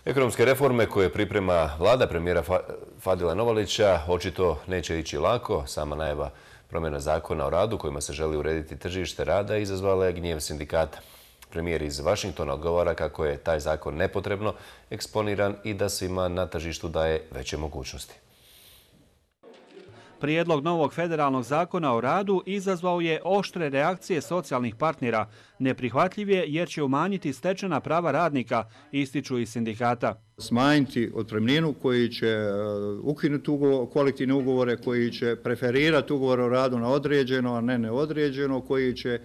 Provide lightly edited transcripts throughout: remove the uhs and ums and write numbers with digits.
Ekonomske reforme koje priprema vlada premijera Fadila Novalića očito neće ići lako. Sama najava promjena zakona o radu kojima se želi urediti tržište rada izazvala je gnjev sindikata. Premijer iz Vašingtona odgovara kako je taj zakon nepotrebno eksponiran i da svima na tržištu daje veće mogućnosti. Prijedlog novog federalnog zakona o radu izazvao je oštre reakcije socijalnih partnera. Neprihvatljiv je jer će umanjiti stečena prava radnika, ističu iz sindikata. Smanjiti otpremninu koji će ukinuti kolektivne ugovore, koji će preferirati ugovor o radu na određeno, a ne neodređeno, koji će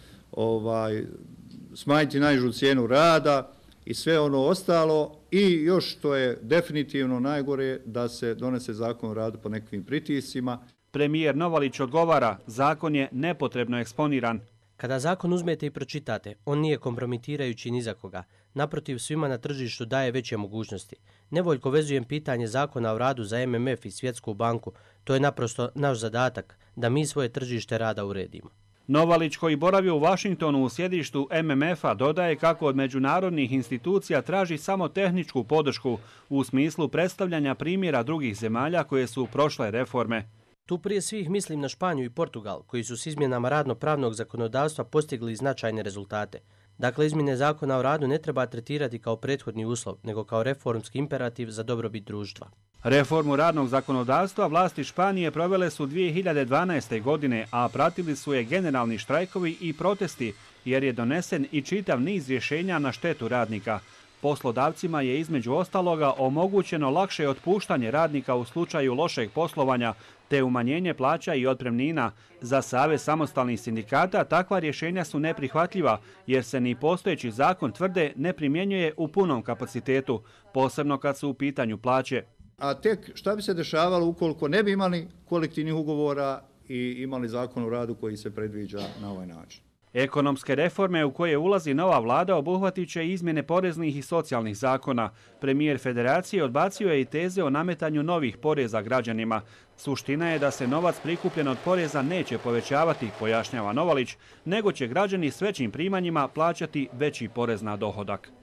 smanjiti najnižu cijenu rada i sve ono ostalo. I još što je definitivno najgore, da se donese zakon o radu po nekakvim pritiscima. Premijer Novalić odgovara, zakon je nepotrebno eksponiran. Kada zakon uzmete i pročitate, on nije kompromitirajući ni za koga. Naprotiv, svima na tržištu daje veće mogućnosti. Nevoljko vezujem pitanje zakona o radu za MMF i Svjetsku banku. To je naprosto naš zadatak, da mi svoje tržište rada uredimo. Novalić, koji boravi u Vašingtonu u sjedištu MMF-a, dodaje kako od međunarodnih institucija traži samo tehničku podršku u smislu predstavljanja primjera drugih zemalja koje su prošle reforme. Tu prije svih mislim na Španiju i Portugal, koji su s izmjenama radno-pravnog zakonodavstva postigli značajne rezultate. Dakle, izmjene zakona o radu ne treba tretirati kao prethodni uslov, nego kao reformski imperativ za dobrobit društva. Reformu radnog zakonodavstva vlasti Španije provele su 2012. godine, a pratili su je generalni štrajkovi i protesti, jer je donesen i čitav niz rješenja na štetu radnika. Poslodavcima je između ostaloga omogućeno lakše otpuštanje radnika u slučaju lošeg poslovanja, te umanjenje plaća i otpremnina. Za Savez samostalnih sindikata takva rješenja su neprihvatljiva, jer se ni postojeći zakon, tvrde, ne primjenjuje u punom kapacitetu, posebno kad su u pitanju plaće. A tek šta bi se dešavalo ukoliko ne bi imali kolektivnih ugovora i imali zakon o radu koji se predviđa na ovaj način? Ekonomske reforme u koje ulazi nova vlada obuhvatit će izmjene poreznih i socijalnih zakona. Premijer Federacije odbacio je i teze o nametanju novih poreza građanima. Suština je da se novac prikupljen od poreza neće povećavati, pojašnjava Novalić, nego će građani s većim primanjima plaćati veći porez na dohodak.